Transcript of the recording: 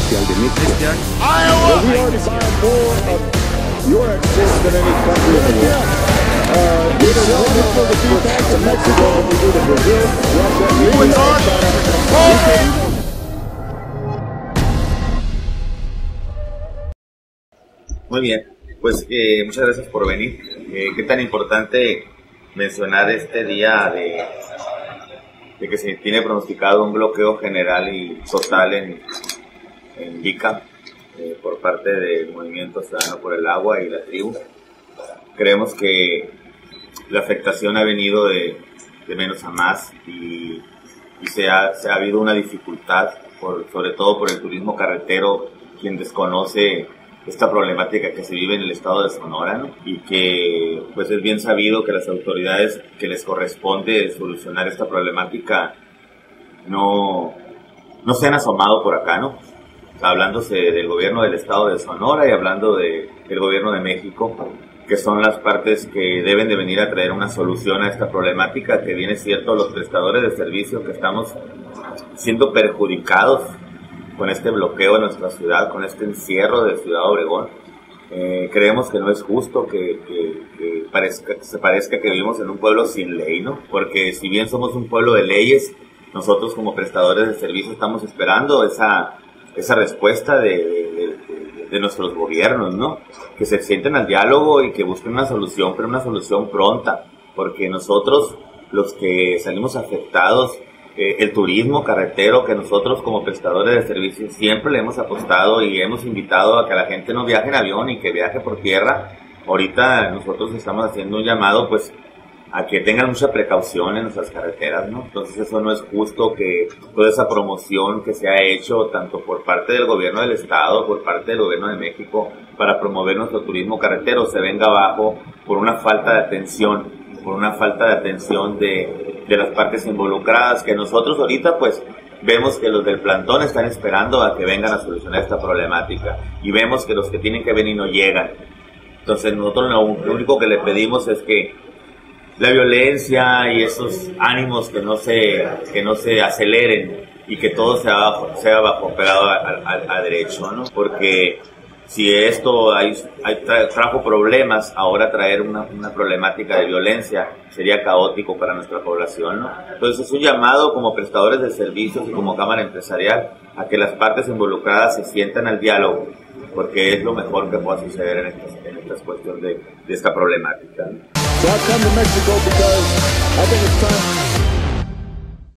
Comercial de México. Well, we already buy more of your exports than any country in the world. We sell more of the beef back to Mexico than we do to Brazil, Russia, India, Muy bien, pues muchas gracias por venir. Qué tan importante mencionar este día de que se tiene pronosticado un bloqueo general y total en Vica por parte del Movimiento Ciudadano por el Agua y la tribu. Creemos que la afectación ha venido de menos a más y se ha habido una dificultad, sobre todo por el turismo carretero, quien desconoce esta problemática que se vive en el estado de Sonora, ¿no? Y que pues es bien sabido que las autoridades que les corresponde solucionar esta problemática no se han asomado por acá, ¿no? Hablándose del gobierno del estado de Sonora y hablando del gobierno de México, que son las partes que deben de venir a traer una solución a esta problemática, que bien es cierto, los prestadores de servicio que estamos siendo perjudicados con este bloqueo de nuestra ciudad, con este encierro de Ciudad Obregón. Creemos que no es justo que se parezca que vivimos en un pueblo sin ley, ¿no? Porque si bien somos un pueblo de leyes, nosotros como prestadores de servicio estamos esperando esa respuesta de nuestros gobiernos, ¿no? Que se sienten al diálogo y que busquen una solución, pero una solución pronta, porque nosotros, los que salimos afectados, el turismo carretero, que nosotros como prestadores de servicios siempre le hemos apostado y hemos invitado a que la gente no viaje en avión y que viaje por tierra. Ahorita nosotros estamos haciendo un llamado pues a que tengan mucha precaución en nuestras carreteras, ¿no? Entonces eso no es justo, que toda esa promoción que se ha hecho tanto por parte del gobierno del estado, por parte del gobierno de México para promover nuestro turismo carretero se venga abajo por una falta de atención, de las partes involucradas, que nosotros ahorita pues vemos que los del plantón están esperando a que vengan a solucionar esta problemática y vemos que los que tienen que venir no llegan. Entonces nosotros lo único que le pedimos es que la violencia y esos ánimos que no se aceleren y que todo sea bajo pegado al derecho, ¿no? Porque si esto trajo problemas, ahora traer una problemática de violencia sería caótico para nuestra población, ¿no? Entonces es un llamado como prestadores de servicios y como Cámara Empresarial a que las partes involucradas se sientan al diálogo, porque es lo mejor que pueda suceder en esta cuestión de esta problemática, ¿no? So I've come to Mexico because I think it's time